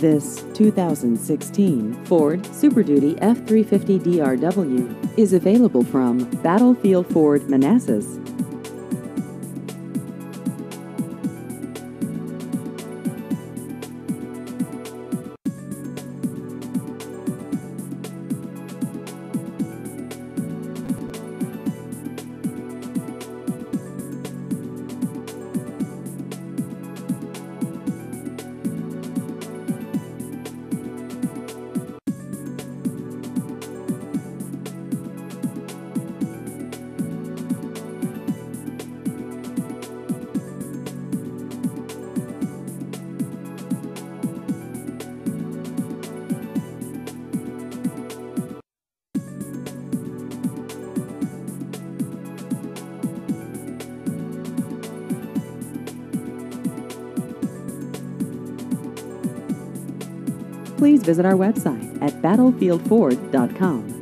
This 2016 Ford Super Duty F350 DRW is available from Battlefield Ford Manassas. Please visit our website at battlefieldford.com.